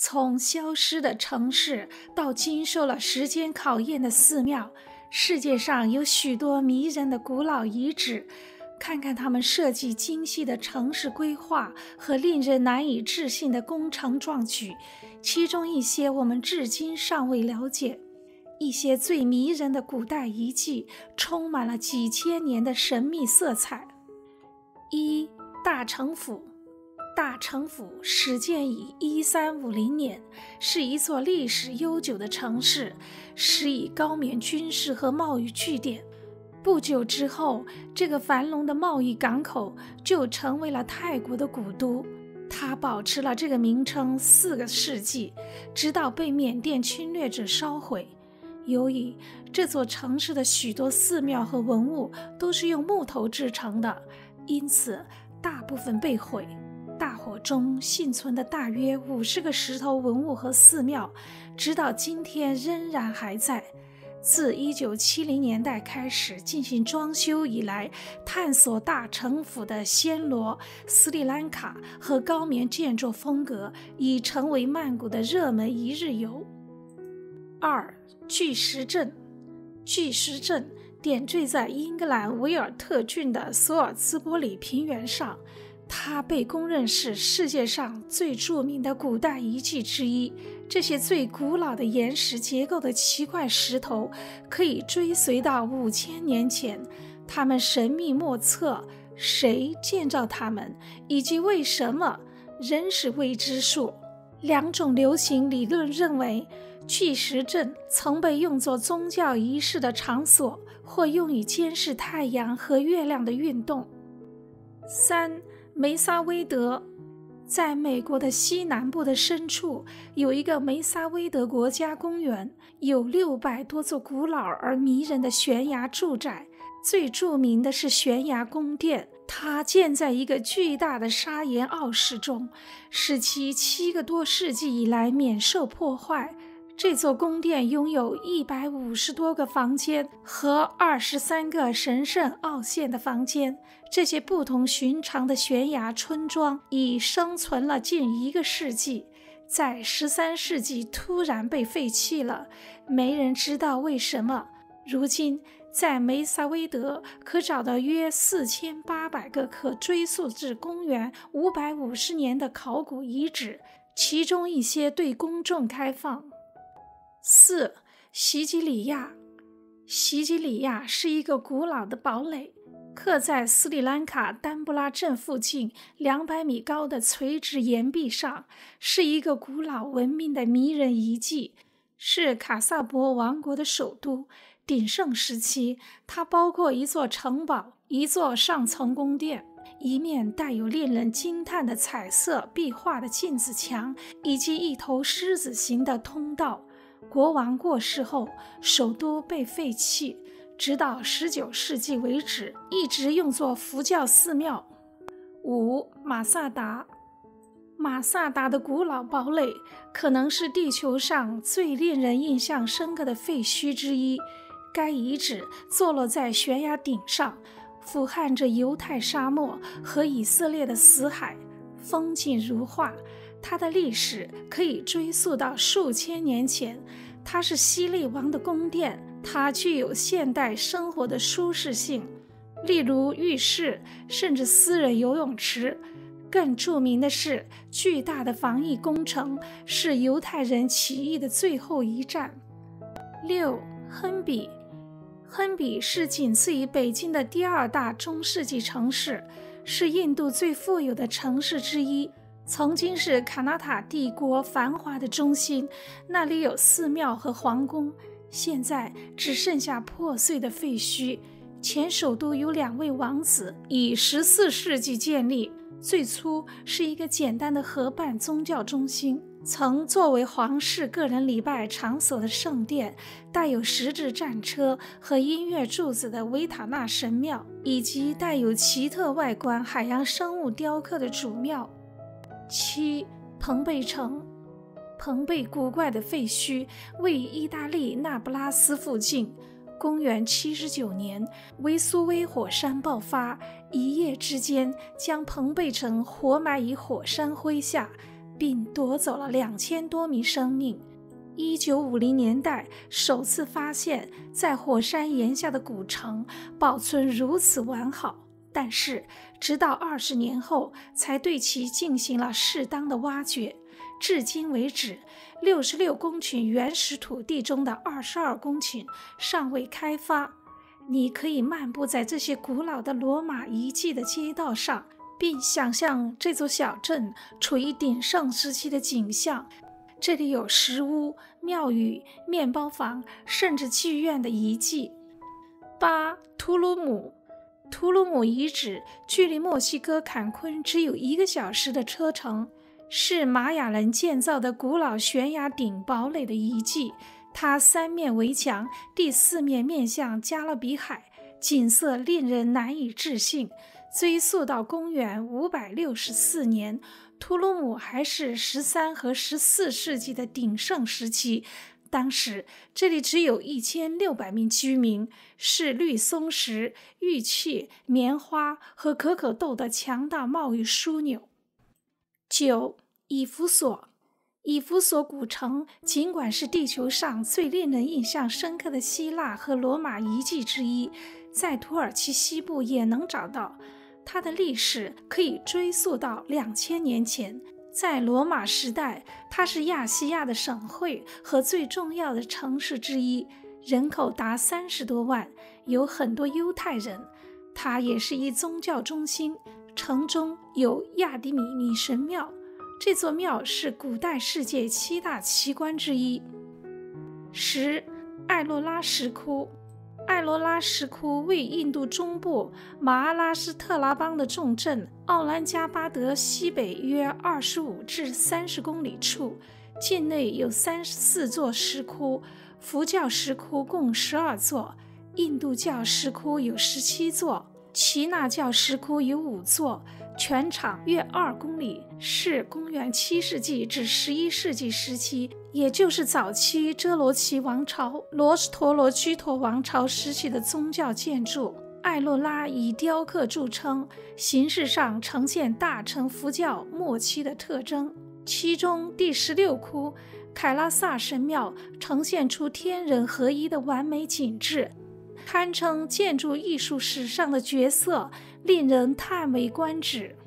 从消失的城市到经受了时间考验的寺庙，世界上有许多迷人的古老遗址。看看他们设计精细的城市规划和令人难以置信的工程壮举，其中一些我们至今尚未了解。一些最迷人的古代遗迹充满了几千年的神秘色彩。一、大城府。大城府始建于1350年，是一座历史悠久的城市，是以高棉军事和贸易据点。不久之后，这个繁荣的贸易港口就成为了泰国的古都。它保持了这个名称4个世纪，直到被缅甸侵略者烧毁。由于这座城市的许多寺庙和文物都是用木头制成的，因此大部分被毁。大火中幸存的大约50个石头文物和寺庙，直到今天仍然还在。自1970年代开始进行装修以来，探索大城府的暹罗、斯里兰卡和高棉建筑风格已成为曼谷的热门一日游。2. 巨石阵。巨石阵点缀在英格兰维尔特郡的索尔兹波里平原上，它被公认是世界上最著名的古代遗迹之一。这些最古老的岩石结构的奇怪石头可以追随到5000年前，它们神秘莫测，谁建造它们以及为什么仍是未知数。2种流行理论认为，巨石阵曾被用作宗教仪式的场所，或用以监视太阳和月亮的运动。3. 梅萨威德。在美国的西南部的深处，有一个梅萨威德国家公园，有600多座古老而迷人的悬崖住宅。最著名的是悬崖宫殿，它建在一个巨大的砂岩凹石中，使其7个多世纪以来免受破坏。这座宫殿拥有150多个房间和23个神圣凹陷的房间。这些不同寻常的悬崖村庄已生存了近1个世纪，在13世纪突然被废弃了，没人知道为什么。如今在梅萨威德可找到约4800个可追溯至公元550年的考古遗址，其中一些对公众开放。4. 西吉里亚。西吉里亚是一个古老的堡垒，刻在斯里兰卡丹布拉镇附近200米高的垂直岩壁上，是一个古老文明的迷人遗迹，是卡萨博王国的首都。鼎盛时期，它包括一座城堡、一座上层宫殿、一面带有令人惊叹的彩色壁画的镜子墙，以及一头狮子形的通道。国王过世后，首都被废弃，直到19世纪为止，一直用作佛教寺庙。5. 马萨达。马萨达的古老堡垒可能是地球上最令人印象深刻的废墟之一。该遗址坐落在悬崖顶上，俯瞰着犹太沙漠和以色列的死海，风景如画。它的历史可以追溯到数千年前，它是希律王的宫殿，它具有现代生活的舒适性，例如浴室，甚至私人游泳池。更著名的是，巨大的防疫工程是犹太人起义的最后一战。6. 亨比。亨比是仅次于北京的第2大中世纪城市，是印度最富有的城市之一，曾经是卡纳塔帝国繁华的中心，那里有寺庙和皇宫，现在只剩下破碎的废墟。前首都有2位王子，以14世纪建立，最初是一个简单的河畔宗教中心，曾作为皇室个人礼拜场所的圣殿，带有石质战车和音乐柱子的维塔纳神庙，以及带有奇特外观海洋生物雕刻的主庙。7. 彭贝城。彭贝古怪的废墟位于意大利那不拉斯附近。公元79年，维苏威火山爆发，一夜之间将彭贝城活埋于火山灰下。 并夺走了2000多名生命。1950年代首次发现在火山岩下的古城保存如此完好，但是直到20年后才对其进行了适当的挖掘。至今为止，66公顷原始土地中的22公顷尚未开发。你可以漫步在这些古老的罗马遗迹的街道上，并想象这座小镇处于鼎盛时期的景象。这里有石屋、庙宇、面包房，甚至剧院的遗迹。8. 图鲁姆。图鲁姆遗址距离墨西哥坎昆只有1个小时的车程，是玛雅人建造的古老悬崖顶堡垒的遗迹。它3面围墙，第4面面向加勒比海，景色令人难以置信。追溯到公元564年，图鲁姆还是13和14世纪的鼎盛时期。当时这里只有1600名居民，是绿松石、玉器、棉花和可可豆的强大贸易枢纽。9. 以弗所。以弗所古城尽管是地球上最令人印象深刻的希腊和罗马遗迹之一，在土耳其西部也能找到。它的历史可以追溯到2000年前。在罗马时代，它是亚细亚的省会和最重要的城市之一，人口达30多万，有很多犹太人。它也是一宗教中心，城中有亚底米女神庙，这座庙是古代世界7大奇观之一。10. 艾洛拉石窟。艾罗拉石窟位印度中部马阿拉施特拉邦的重镇奥兰加巴德西北约25至30公里处，境内有34座石窟，佛教石窟共12座，印度教石窟有17座，耆那教石窟有5座，全长约2公里，是公元7世纪至11世纪时期，也就是早期遮罗奇王朝、罗斯陀罗居陀王朝时期的宗教建筑。艾洛拉以雕刻著称，形式上呈现大乘佛教末期的特征。其中第16窟凯拉萨神庙呈现出天人合一的完美景致，堪称建筑艺术史上的绝色，令人叹为观止。